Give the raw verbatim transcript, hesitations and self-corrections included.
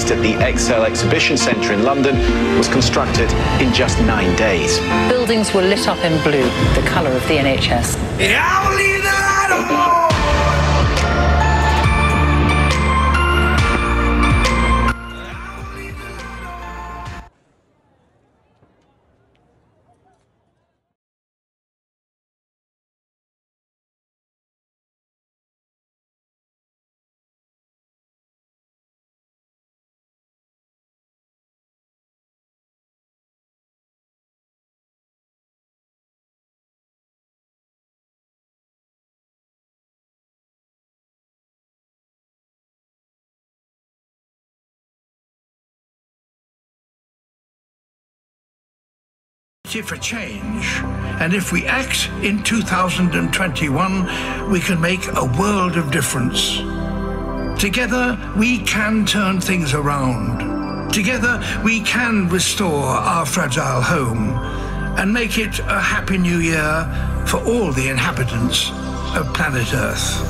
based at the Excel Exhibition Centre in London, was constructed in just nine days. Buildings were lit up in blue, the colour of the N H S. I will leave the light on. For change, and if we act in two thousand twenty-one, we can make a world of difference. Together we can turn things around. Together we can restore our fragile home and make it a happy new year for all the inhabitants of planet Earth.